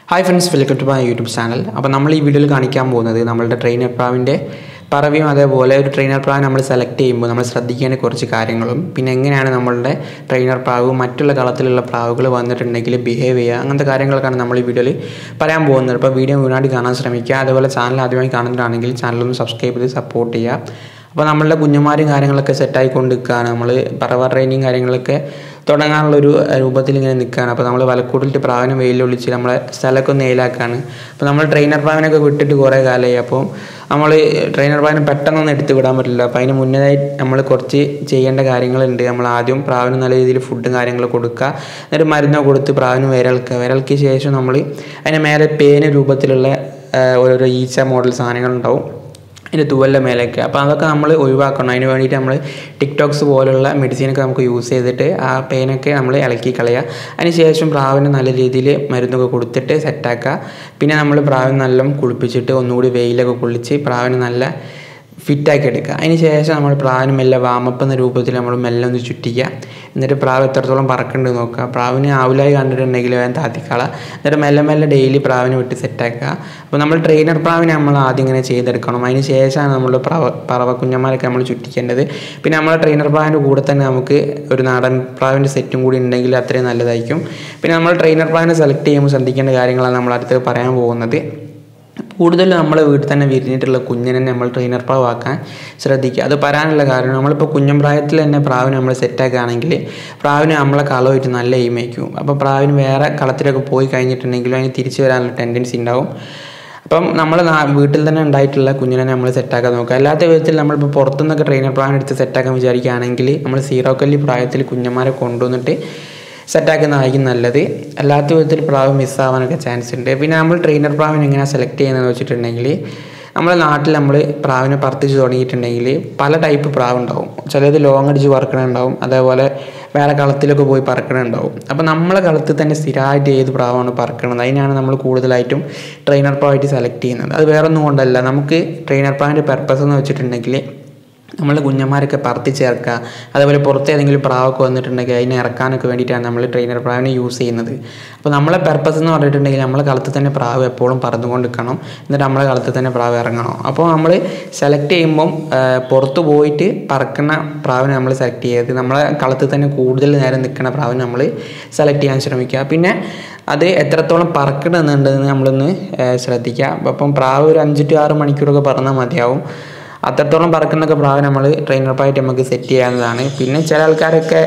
Hi friends, welcome to my YouTube channel. അപ്പോൾ നമ്മൾ ഈ വീഡിയോയിൽ കാണിക്കാൻ പോകുന്നത് നമ്മളുടെ ട്രെയിനർ പ്രാവിൻ്റെ പറവിയും അതേപോലെ ഒരു ട്രെയിനർ പ്രാവ് നമ്മൾ സെലക്ട് ചെയ്യുമ്പോൾ നമ്മൾ ശ്രദ്ധിക്കേണ്ട കുറച്ച് കാര്യങ്ങളും പിന്നെ എങ്ങനെയാണ് നമ്മളുടെ ട്രെയിനർ പ്രാവ് മറ്റുള്ള കളത്തിലുള്ള പ്രാവുകൾ വന്നിട്ടുണ്ടെങ്കിൽ ബിഹേവ് ചെയ്യുക, അങ്ങനത്തെ കാര്യങ്ങളൊക്കെയാണ് നമ്മൾ ഈ വീഡിയോയിൽ പറയാൻ പോകുന്നത്. അപ്പോൾ വീഡിയോ മുഴുവനായിട്ട് കാണാൻ ശ്രമിക്കുക. അതേപോലെ ചാനൽ ആദ്യമായി കാണുന്നതാണെങ്കിൽ ചാനലൊന്ന് സബ്സ്ക്രൈബ് ചെയ്ത് സപ്പോർട്ട് ചെയ്യുക. അപ്പോൾ നമ്മളുടെ കുഞ്ഞുമാരും കാര്യങ്ങളൊക്കെ സെറ്റായിക്കൊണ്ട് നിൽക്കുകയാണ്. നമ്മൾ പറവ ട്രെയിനിങ് കാര്യങ്ങളൊക്കെ തുടങ്ങാനുള്ളൊരു രൂപത്തിൽ ഇങ്ങനെ നിൽക്കുകയാണ്. അപ്പോൾ നമ്മൾ വലക്കൂട്ടിട്ട് പ്രാവിനെ വെയിലൊളിച്ച് നമ്മളെ സ്ഥലമൊക്കെ ഒന്ന് ഏലാക്കാണ്. അപ്പോൾ നമ്മൾ ട്രെയിനർ പ്രാവിനൊക്കെ വിട്ടിട്ട് കുറേ കാലമായി. അപ്പോൾ നമ്മൾ ട്രെയിനർ പ്രാവിനെ പെട്ടെന്നൊന്നും എടുത്ത് വിടാൻ പറ്റില്ല. അപ്പോൾ അതിന് മുന്നേതായി നമ്മൾ കുറച്ച് ചെയ്യേണ്ട കാര്യങ്ങളുണ്ട്. നമ്മൾ ആദ്യം പ്രാവിന് നല്ല രീതിയിൽ ഫുഡും കാര്യങ്ങളും കൊടുക്കുക, എന്നിട്ട് മരുന്നോ കൊടുത്ത് പ്രാവിന് വിരൽക്കിയ ശേഷം നമ്മൾ അതിന് മേലെ പേന രൂപത്തിലുള്ള ഓരോരോ ഈച്ച മോഡൽ സാധനങ്ങളുണ്ടാവും അതിൻ്റെ തൂവലിൻ്റെ മേലേക്ക്. അപ്പോൾ അതൊക്കെ നമ്മൾ ഒഴിവാക്കണം. അതിന് വേണ്ടിയിട്ട് നമ്മൾ ടിക്ടോക്സ് പോലുള്ള മെഡിസിനൊക്കെ നമുക്ക് യൂസ് ചെയ്തിട്ട് ആ പെയിനൊക്കെ നമ്മൾ ഇളക്കി കളയുക. അതിന് ശേഷം പ്രാവിന് നല്ല രീതിയിൽ മരുന്നൊക്കെ കൊടുത്തിട്ട് സെറ്റാക്കുക. പിന്നെ നമ്മൾ പ്രാവിന് നല്ല കുളിപ്പിച്ചിട്ട് ഒന്നുകൂടി വെയിലൊക്കെ കൊള്ളിച്ച് പ്രാവിന് നല്ല ഫിറ്റാക്കി എടുക്കുക. അതിന് ശേഷം നമ്മൾ പ്രാവിന് മെല്ലെ വാമപ്പ് എന്ന രൂപത്തിൽ നമ്മൾ മെല്ലെ ഒന്ന് ചുറ്റിക്കുക. എന്നിട്ട് പ്രാവ് എത്രത്തോളം പറക്കുന്നുണ്ട് നോക്കുക. പ്രാവിന് ആവിലായി കണ്ടിട്ടുണ്ടെങ്കിൽ വേഗം താത്തിക്കള. എന്നിട്ട് മെല്ലെ ഡെയിലി പ്രാവിനെ വിട്ട് സെറ്റാക്കുക. അപ്പോൾ നമ്മൾ ട്രെയിനർ പ്രാവിനെ നമ്മൾ ആദ്യം ഇങ്ങനെ ചെയ്തെടുക്കണം. അതിന് ശേഷമാണ് നമ്മൾ പറവ കുഞ്ഞന്മാരൊക്കെ നമ്മൾ ചുറ്റിക്കേണ്ടത്. പിന്നെ നമ്മളെ ട്രെയിനർ പ്രാവിൻ്റെ കൂടെ തന്നെ നമുക്ക് ഒരു നാടൻ പ്രാവിൻ്റെ സെറ്റും കൂടി ഉണ്ടെങ്കിൽ അത്രയും നല്ലതായിരിക്കും. പിന്നെ നമ്മൾ ട്രെയിനർ പ്രാവിനെ സെലക്ട് ചെയ്യുമ്പോൾ ശ്രദ്ധിക്കേണ്ട കാര്യങ്ങളാണ് നമ്മൾ അടുത്ത് പറയാൻ പോകുന്നത്. കൂടുതൽ നമ്മളെ വീട്ടിൽ തന്നെ വിരിഞ്ഞിട്ടുള്ള കുഞ്ഞിനെ നമ്മൾ ട്രെയിനർ പ്രാവ് ആക്കാൻ ശ്രദ്ധിക്കുക. അത് പറയാനുള്ള കാരണം, നമ്മളിപ്പോൾ കുഞ്ഞംപ്രായത്തിൽ തന്നെ പ്രാവിനെ നമ്മൾ സെറ്റാക്കുകയാണെങ്കിൽ പ്രാവിന് നമ്മളെ കളമായിട്ട് നല്ല എയിമേക്കും. അപ്പോൾ പ്രാവിന് വേറെ കളത്തിലൊക്കെ പോയി കഴിഞ്ഞിട്ടുണ്ടെങ്കിലും അതിന് തിരിച്ചു വരാനുള്ള ടെൻഡൻസി ഉണ്ടാവും. അപ്പം നമ്മൾ വീട്ടിൽ തന്നെ ഉണ്ടായിട്ടുള്ള കുഞ്ഞിനെ നമ്മൾ സെറ്റാക്കാൻ നോക്കുക. അല്ലാത്ത വിധത്തിൽ നമ്മളിപ്പോൾ പുറത്തുനിന്നൊക്കെ ട്രെയിനർ പ്രാവിനെ എടുത്ത് സെറ്റാക്കാൻ വിചാരിക്കുകയാണെങ്കിൽ നമ്മൾ സീറോ കല്ലി പ്രായത്തിൽ കുഞ്ഞന്മാരെ കൊണ്ടുവന്നിട്ട് സെറ്റാക്കുന്നതായിരിക്കും നല്ലത്. അല്ലാത്ത വിധത്തിൽ പ്രാവ് മിസ്സാവാനൊക്കെ ചാൻസ് ഉണ്ട്. പിന്നെ നമ്മൾ ട്രെയിനർ പ്രാവിനെ എങ്ങനെയാണ് സെലക്ട് ചെയ്യുന്നതെന്ന് വെച്ചിട്ടുണ്ടെങ്കിൽ, നമ്മുടെ നാട്ടിൽ നമ്മൾ പ്രാവിനെ പറത്തിച്ച് തുടങ്ങിയിട്ടുണ്ടെങ്കിൽ പല ടൈപ്പ് പ്രാവ് ഉണ്ടാവും. ചിലത് ലോങ് അടിച്ച് പറക്കണുണ്ടാവും, അതേപോലെ വേറെ കളത്തിലൊക്കെ പോയി പറക്കണുണ്ടാവും. അപ്പോൾ നമ്മളെ കളത്തിൽ തന്നെ സ്ഥിരമായിട്ട് ഏത് പ്രാവാണ് പറക്കണത് അതിനാണ് നമ്മൾ കൂടുതലായിട്ടും ട്രെയിനർ പ്രാവായിട്ട് സെലക്ട് ചെയ്യുന്നത്. അത് വേറൊന്നും കൊണ്ടല്ല, നമുക്ക് ട്രെയിനർ പ്രാവിൻ്റെ പർപ്പസ് എന്ന് വെച്ചിട്ടുണ്ടെങ്കിൽ നമ്മൾ കുഞ്ഞന്മാരൊക്കെ പറത്തി ചേർക്കുക, അതേപോലെ പുറത്ത് ഏതെങ്കിലും പ്രാവൊക്കെ വന്നിട്ടുണ്ടെങ്കിൽ അതിനെ ഇറക്കാനൊക്കെ വേണ്ടിയിട്ടാണ് നമ്മൾ ട്രെയിനർ പ്രാവിനെ യൂസ് ചെയ്യുന്നത്. അപ്പോൾ നമ്മളെ പർപ്പസ് എന്ന് പറഞ്ഞിട്ടുണ്ടെങ്കിൽ നമ്മളെ കളത്തിൽ തന്നെ പ്രാവ് എപ്പോഴും പറന്നുകൊണ്ട് നിൽക്കണം, എന്നിട്ട് നമ്മളെ കളത്തിൽ തന്നെ പ്രാവ് ഇറങ്ങണം. അപ്പോൾ നമ്മൾ സെലക്ട് ചെയ്യുമ്പം പുറത്ത് പോയിട്ട് പറക്കുന്ന പ്രാവിനെ നമ്മൾ സെലക്ട് ചെയ്യരുത്. നമ്മളെ കളത്തിൽ തന്നെ കൂടുതൽ നേരം നിൽക്കുന്ന പ്രാവിനെ നമ്മൾ സെലക്ട് ചെയ്യാൻ ശ്രമിക്കുക. പിന്നെ അത് എത്രത്തോളം പറക്കണമെന്നുണ്ടെന്ന് നമ്മളൊന്ന് ശ്രദ്ധിക്കുക. അപ്പം പ്രാവ് ഒരു 5 to 6 മണിക്കൂറൊക്കെ പറന്നാൽ മതിയാവും. അത്രത്തോളം പറക്കുന്നൊക്കെ പ്രാവ് നമ്മൾ ട്രെയിനർ പ്രാവായിട്ട് നമുക്ക് സെറ്റ് ചെയ്യാവുന്നതാണ്. പിന്നെ ചില ആൾക്കാരൊക്കെ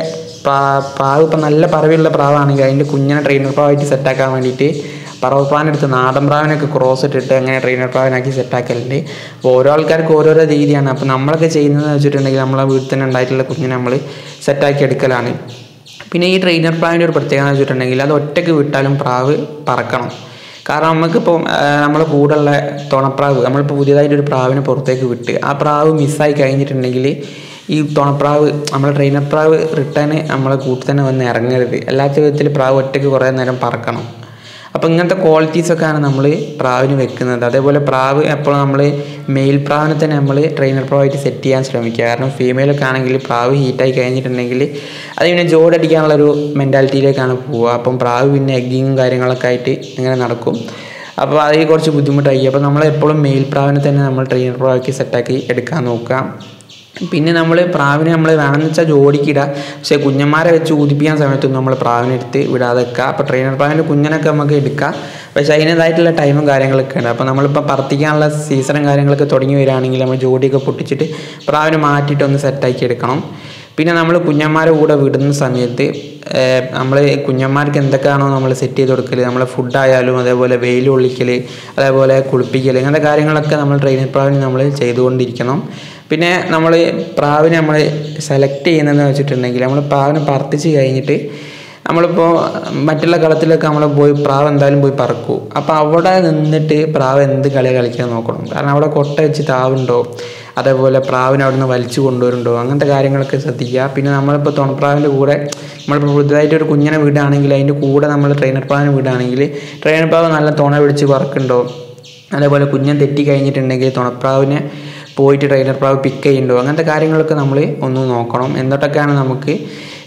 പ്രാവ് ഇപ്പം നല്ല പറവിയുള്ള പ്രാവാണെങ്കിൽ അതിൻ്റെ കുഞ്ഞിനെ ട്രെയിനർ പ്രാവായിട്ട് സെറ്റാക്കാൻ വേണ്ടിയിട്ട് പറവപ്പാനെടുത്ത് നാടൻ പ്രാവിനൊക്കെ ക്രോസ് ഇട്ടിട്ട് അങ്ങനെ ട്രെയിനർ പ്രാവിനാക്കി സെറ്റാക്കലുണ്ട്. അപ്പോൾ ഓരോ ആൾക്കാർക്ക് ഓരോരോ രീതിയാണ്. അപ്പോൾ നമ്മളൊക്കെ ചെയ്യുന്നതെന്ന് വെച്ചിട്ടുണ്ടെങ്കിൽ നമ്മളെ വീട്ടിൽ തന്നെ ഉണ്ടായിട്ടുള്ള കുഞ്ഞിനെ നമ്മൾ സെറ്റാക്കി എടുക്കലാണ്. പിന്നെ ഈ ട്രെയിനർ പ്രാവിൻ്റെ ഒരു പ്രത്യേകത എന്ന് വെച്ചിട്ടുണ്ടെങ്കിൽ അത് ഒറ്റയ്ക്ക് വിട്ടാലും പ്രാവ് പറക്കണം. കാരണം നമുക്കിപ്പോൾ നമ്മളെ കൂടെയുള്ള തുണപ്രാവ്, നമ്മളിപ്പോൾ പുതിയതായിട്ടൊരു പ്രാവിനെ പുറത്തേക്ക് വിട്ട് ആ പ്രാവ് മിസ്സായി കഴിഞ്ഞിട്ടുണ്ടെങ്കിൽ ഈ തുണപ്രാവ് നമ്മളെ ട്രെയിനർ പ്രാവ് റിട്ടേൺ നമ്മളെ കൂട്ടിൽ തന്നെ വന്ന് ഇറങ്ങരുത്. അല്ലാത്ത വിധത്തിൽ പ്രാവ് ഒറ്റയ്ക്ക് കുറേ നേരം പറക്കണം. അപ്പോൾ ഇങ്ങനത്തെ ക്വാളിറ്റീസൊക്കെയാണ് നമ്മൾ പ്രാവിന് വെക്കുന്നത്. അതേപോലെ പ്രാവ് എപ്പോഴും നമ്മൾ മെയിൽ പ്രാവിനെ തന്നെ നമ്മൾ ട്രെയിനർ പ്രാവായിട്ട് സെറ്റ് ചെയ്യാൻ ശ്രമിക്കുക. കാരണം ഫീമെയിലൊക്കെ ആണെങ്കിൽ പ്രാവ് ഹീറ്റായി കഴിഞ്ഞിട്ടുണ്ടെങ്കിൽ അത് പിന്നെ ജോഡടിക്കാനുള്ളൊരു മെൻറ്റാലിറ്റിയിലേക്കാണ് പോവുക. അപ്പം പ്രാവ് പിന്നെ എഗ്ഗിങ്ങും കാര്യങ്ങളൊക്കെ ആയിട്ട് ഇങ്ങനെ നടക്കും. അപ്പോൾ അതിൽ കുറച്ച് ബുദ്ധിമുട്ടായി. അപ്പോൾ നമ്മൾ എപ്പോഴും മെയിൽ പ്രാവിനെ തന്നെ നമ്മൾ ട്രെയിനർ പ്രാവാക്കി സെറ്റാക്കി എടുക്കാൻ നോക്കുക. പിന്നെ നമ്മൾ പ്രാവിനെ നമ്മൾ വേണമെന്ന് വെച്ചാൽ ജോഡിക്കിടുക, പക്ഷേ കുഞ്ഞന്മാരെ വെച്ച് ഊതിപ്പിക്കാൻ സമയത്തൊന്നും നമ്മൾ പ്രാവിനെ എടുത്ത് വിടാതെ വെക്കുക. അപ്പോൾ ട്രെയിനർ പ്രാവിൻ്റെ കുഞ്ഞനൊക്കെ നമുക്ക് എടുക്കാം, പക്ഷേ അതിൻ്റേതായിട്ടുള്ള ടൈമും കാര്യങ്ങളൊക്കെ ഉണ്ട്. അപ്പോൾ നമ്മളിപ്പോൾ പറത്തിക്കാനുള്ള സീസണും കാര്യങ്ങളൊക്കെ തുടങ്ങി വരികയാണെങ്കിൽ നമ്മൾ ജോഡിയൊക്കെ പൊട്ടിച്ചിട്ട് പ്രാവിനെ മാറ്റിയിട്ട് ഒന്ന് സെറ്റാക്കി എടുക്കണം. പിന്നെ നമ്മൾ കുഞ്ഞന്മാരെ കൂടെ വിടുന്ന സമയത്ത് നമ്മൾ കുഞ്ഞന്മാർക്ക് എന്തൊക്കെയാണോ നമ്മൾ സെറ്റ് ചെയ്ത് കൊടുക്കൽ, നമ്മളെ ഫുഡായാലും അതേപോലെ വെയിൽ കൊള്ളിക്കൽ, അതേപോലെ കുളിപ്പിക്കൽ, ഇങ്ങനത്തെ കാര്യങ്ങളൊക്കെ നമ്മൾ ട്രെയിനർ പ്രാവിന് നമ്മൾ ചെയ്തുകൊണ്ടിരിക്കണം. പിന്നെ നമ്മൾ പ്രാവിനെ നമ്മൾ സെലക്ട് ചെയ്യുന്നതെന്ന് വെച്ചിട്ടുണ്ടെങ്കിൽ നമ്മൾ പ്രാവിനെ പറത്തിച്ച് കഴിഞ്ഞിട്ട് നമ്മളിപ്പോൾ മറ്റുള്ള കളത്തിലൊക്കെ നമ്മൾ പോയി പ്രാവ് എന്തായാലും പോയി പറക്കൂ. അപ്പോൾ അവിടെ നിന്നിട്ട് പ്രാവ് എന്ത് കളിയാണ് കളിക്കാൻ നോക്കണം. കാരണം അവിടെ കൊട്ട വെച്ച് താവുണ്ടോ, അതേപോലെ പ്രാവിനെ അവിടെ നിന്ന് വലിച്ചു കൊണ്ടുവരുന്നുണ്ടോ, അങ്ങനത്തെ കാര്യങ്ങളൊക്കെ ശ്രദ്ധിക്കുക. പിന്നെ നമ്മളിപ്പോൾ തുണപ്രാവിൻ്റെ കൂടെ നമ്മളിപ്പോൾ പുതുതായിട്ടൊരു കുഞ്ഞിനെ വിടുകയാണെങ്കിൽ അതിൻ്റെ കൂടെ നമ്മൾ ട്രെയിനർ പ്രാവിനെ വിടുകയാണെങ്കിൽ ട്രെയിനർ പ്രാവ് നല്ല തുണ പിടിച്ച് പറക്കുന്നുണ്ടോ, അതേപോലെ കുഞ്ഞൻ തെറ്റി കഴിഞ്ഞിട്ടുണ്ടെങ്കിൽ തുണപ്രാവിനെ പോയിട്ട് ട്രെയിനർ പ്രാവ് പിക്ക് ചെയ്യുന്നുണ്ടോ, അങ്ങനത്തെ കാര്യങ്ങളൊക്കെ നമ്മൾ ഒന്ന് നോക്കണം. എന്നിട്ടൊക്കെയാണ് നമുക്ക്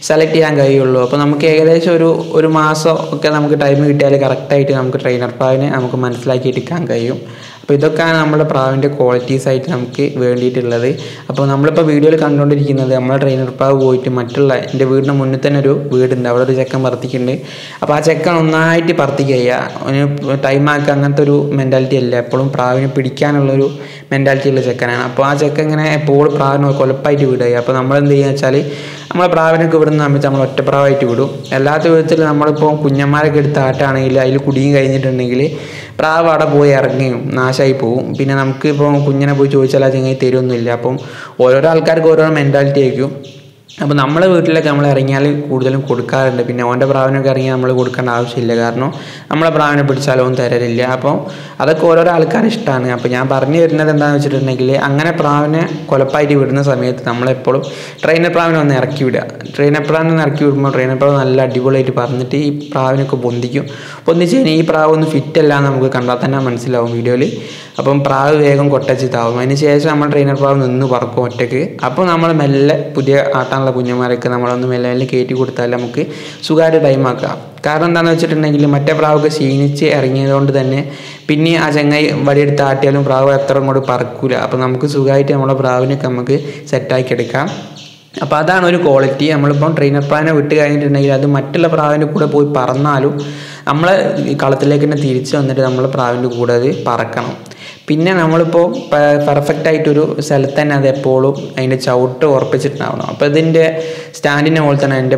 സെലക്ട് ചെയ്യാൻ കഴിയുള്ളൂ. അപ്പോൾ നമുക്ക് ഏകദേശം ഒരു മാസം ഒക്കെ നമുക്ക് ടൈം കിട്ടിയാൽ കറക്റ്റായിട്ട് നമുക്ക് ട്രെയിനർ പ്രാവിനെ നമുക്ക് മനസ്സിലാക്കി എടുക്കാൻ കഴിയും. അപ്പോൾ ഇതൊക്കെയാണ് നമ്മുടെ പ്രാവിൻ്റെ ക്വാളിറ്റീസ് ആയിട്ട് നമുക്ക് വേണ്ടിയിട്ടുള്ളത്. അപ്പോൾ നമ്മളിപ്പോൾ വീഡിയോയിൽ കണ്ടുകൊണ്ടിരിക്കുന്നത് നമ്മളെ ട്രെയിനർ പ്രാവ് പോയിട്ട് മറ്റുള്ള എൻ്റെ വീടിന് മുന്നിൽ തന്നെ ഒരു വീടുണ്ട്, അവിടെ ഒരു ചെക്കൻ പറത്തിക്കുന്നുണ്ട്. അപ്പോൾ ആ ചെക്കൻ ഒന്നായിട്ട് പറത്തിക്കുക, അവന് ടൈമാക്കുക അങ്ങനത്തെ ഒരു മെൻറ്റാലിറ്റി അല്ല, എപ്പോഴും പ്രാവിനെ പിടിക്കാനുള്ളൊരു മെൻറ്റാലിറ്റി ഉള്ള ചെക്കനാണ്. അപ്പോൾ ആ ചെക്കൻ ഇങ്ങനെ എപ്പോഴും പ്രാവിനെ കൊലപ്പായിട്ട് വിടുക. അപ്പോൾ നമ്മളെന്ത് ചെയ്യുക വെച്ചാൽ നമ്മളെ പ്രാവിനൊക്കെ വിടുന്ന സമയത്ത് നമ്മൾ ഒറ്റപ്രാവായിട്ട് വിടും. എല്ലാത്ത വിധത്തിൽ നമ്മളിപ്പോൾ കുഞ്ഞന്മാരൊക്കെ എടുത്ത് ആട്ടാണെങ്കിൽ അതിൽ കുടിയും കഴിഞ്ഞിട്ടുണ്ടെങ്കിൽ പ്രാവ് അവിടെ പോയി ഇറങ്ങിയും നാശമായി പോവും. പിന്നെ നമുക്ക് ഇപ്പോൾ കുഞ്ഞിനെ പോയി ചോദിച്ചാൽ ആ ചെങ്ങായി തരുമൊന്നുമില്ല. അപ്പം ഓരോരോ ആൾക്കാർക്ക് ഓരോ മെൻറ്റാലിറ്റി ആയിരിക്കും. അപ്പോൾ നമ്മളെ വീട്ടിലൊക്കെ നമ്മൾ ഇറങ്ങിയാൽ കൂടുതലും കൊടുക്കാറുണ്ട്. പിന്നെ ഓൻ്റെ പ്രാവിനൊക്കെ ഇറങ്ങിയാൽ നമ്മൾ കൊടുക്കേണ്ട ആവശ്യമില്ല, കാരണം നമ്മളെ പ്രാവിനെ പിടിച്ചാലൊന്നും തരലില്ല. അപ്പോൾ അതൊക്കെ ഓരോരോ ആൾക്കാർ ഇഷ്ടമാണ്. അപ്പോൾ ഞാൻ പറഞ്ഞു വരുന്നത് എന്താണെന്ന് വെച്ചിട്ടുണ്ടെങ്കിൽ അങ്ങനെ പ്രാവിനെ കൊലപ്പായിട്ട് വിടുന്ന സമയത്ത് നമ്മളെപ്പോഴും ട്രെയിനർ പ്രാവിനെ ഒന്ന് ഇറക്കി വിടുക. ട്രെയിനർ പ്രാവിനെ ഒന്ന് ഇറക്കി വിടുമ്പോൾ ട്രെയിനർ പ്രാവ് നല്ല അടിപൊളിയായിട്ട് പറഞ്ഞിട്ട് ഈ പ്രാവിനൊക്കെ പൊന്തിച്ച് കഴിഞ്ഞാൽ ഈ പ്രാവ് ഒന്ന് ഫിറ്റ് അല്ല എന്ന് നമുക്ക് കണ്ടാൽ തന്നെ മനസ്സിലാവും വീഡിയോയിൽ. അപ്പം പ്രാവ് വേഗം കൊട്ടച്ചിത്താവും. അതിന് ശേഷം നമ്മൾ ട്രെയിനർ പ്രാവ് നിന്ന് പറക്കും ഒറ്റയ്ക്ക്. അപ്പോൾ നമ്മൾ മെല്ലെ പുതിയ ആട്ടാനുള്ള കുഞ്ഞന്മാരൊക്കെ നമ്മളൊന്ന് മെല്ലെ മെല്ലെ കയറ്റി കൊടുത്താൽ നമുക്ക് സുഖമായിട്ട് ടൈമാക്കാം. കാരണം എന്താണെന്ന് വെച്ചിട്ടുണ്ടെങ്കിൽ മറ്റേ പ്രാവൊക്കെ ക്ഷീണിച്ച് ഇറങ്ങിയതുകൊണ്ട് തന്നെ പിന്നെ ആ ചെങ്ങായി വടിയെടുത്ത് ആട്ടിയാലും പ്രാവ് അത്ര അങ്ങോട്ട് പറക്കൂല. അപ്പോൾ നമുക്ക് സുഖമായിട്ട് നമ്മുടെ പ്രാവിനൊക്കെ നമുക്ക് സെറ്റാക്കി എടുക്കാം. അപ്പോൾ അതാണ് ഒരു ക്വാളിറ്റി. നമ്മളിപ്പം ട്രെയിനർ പ്രാവിനെ വിട്ട് കഴിഞ്ഞിട്ടുണ്ടെങ്കിൽ അത് മറ്റുള്ള പ്രാവിൻ്റെ കൂടെ പോയി പറന്നാലും നമ്മൾ കളത്തിലേക്ക് തന്നെ തിരിച്ച് വന്നിട്ട് നമ്മൾ പ്രാവിൻ്റെ കൂടെ അത് പറക്കണം. പിന്നെ നമ്മളിപ്പോൾ പെർഫെക്റ്റായിട്ടൊരു സ്ഥലത്ത് തന്നെ അത് എപ്പോഴും അതിൻ്റെ ചവിട്ട് ഉറപ്പിച്ചിട്ടുണ്ടാവണം. അപ്പോൾ ഇതിൻ്റെ സ്റ്റാൻഡിനെ പോലെ തന്നെ എൻ്റെ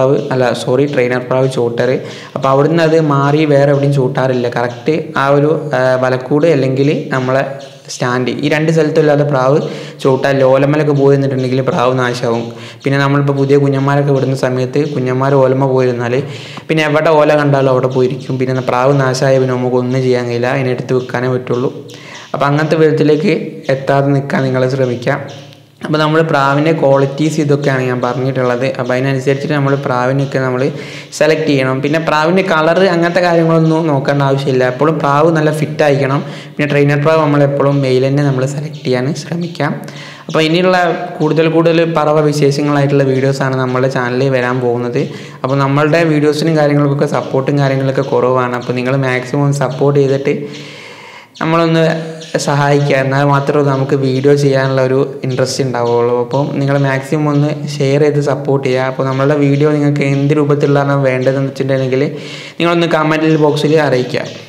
ട്രെയിനർ പ്രാവ് ചൂട്ടറ്. അപ്പോൾ അവിടുന്ന് അത് മാറി വേറെ എവിടെയും ചൂട്ടാറില്ല. കറക്റ്റ് ആ ഒരു വലക്കൂട് അല്ലെങ്കിൽ നമ്മളെ സ്റ്റാൻഡ്, ഈ രണ്ട് സ്ഥലത്തുമില്ലാതെ പ്രാവ് ചൂട്ടാൻ ഓലമ്മലൊക്കെ പോയി നിന്നിട്ടുണ്ടെങ്കിൽ പ്രാവ് നാശമാവും. പിന്നെ നമ്മളിപ്പോൾ പുതിയ കുഞ്ഞന്മാരൊക്കെ വിടുന്ന സമയത്ത് കുഞ്ഞന്മാർ ഓലമ്മ പോയിരുന്നാൽ പിന്നെ എവിടെ ഓല കണ്ടാലും അവിടെ പോയിരിക്കും. പിന്നെ പ്രാവ് നാശമായ പിന്നെ നമുക്കൊന്നും ചെയ്യാൻ കഴിയില്ല, അതിനെടുത്ത് വെക്കാനേ പറ്റുള്ളൂ. അപ്പോൾ അങ്ങനത്തെ വിധത്തിലേക്ക് എത്താതെ നിൽക്കാൻ നിങ്ങൾ ശ്രമിക്കാം. അപ്പോൾ നമ്മൾ പ്രാവിൻ്റെ ക്വാളിറ്റീസ് ഇതൊക്കെയാണ് ഞാൻ പറഞ്ഞിട്ടുള്ളത്. അപ്പോൾ അതിനനുസരിച്ചിട്ട് നമ്മൾ പ്രാവിനൊക്കെ നമ്മൾ സെലക്ട് ചെയ്യണം. പിന്നെ പ്രാവിൻ്റെ കളറ് അങ്ങനത്തെ കാര്യങ്ങളൊന്നും നോക്കേണ്ട ആവശ്യമില്ല. എപ്പോഴും പ്രാവ് നല്ല ഫിറ്റ് ആയിരിക്കണം. പിന്നെ ട്രെയിനർ പ്രാവ് നമ്മളെപ്പോഴും മെയിൽ തന്നെ നമ്മൾ സെലക്ട് ചെയ്യാൻ ശ്രമിക്കാം. അപ്പോൾ ഇനിയുള്ള കൂടുതൽ പറവ വിശേഷങ്ങളായിട്ടുള്ള വീഡിയോസാണ് നമ്മുടെ ചാനലിൽ വരാൻ പോകുന്നത്. അപ്പോൾ നമ്മളുടെ വീഡിയോസിനും കാര്യങ്ങൾക്കൊക്കെ സപ്പോർട്ടും കാര്യങ്ങളൊക്കെ കുറവാണ്. അപ്പോൾ നിങ്ങൾ മാക്സിമം സപ്പോർട്ട് ചെയ്തിട്ട് നമ്മളൊന്ന് സഹായിക്കുക, എന്നാൽ മാത്രമേ നമുക്ക് വീഡിയോ ചെയ്യാനുള്ള ഒരു ഇൻട്രസ്റ്റ് ഉണ്ടാവുകയുള്ളൂ. അപ്പം നിങ്ങൾ മാക്സിമം ഒന്ന് ഷെയർ ചെയ്ത് സപ്പോർട്ട് ചെയ്യുക. അപ്പോൾ നമ്മളുടെ വീഡിയോ നിങ്ങൾക്ക് എന്ത് രൂപത്തിലുള്ളതാണ് വേണ്ടതെന്ന് വെച്ചിട്ടുണ്ടെങ്കിൽ നിങ്ങളൊന്ന് കമൻറ്റ് ബോക്സിൽ അറിയിക്കുക.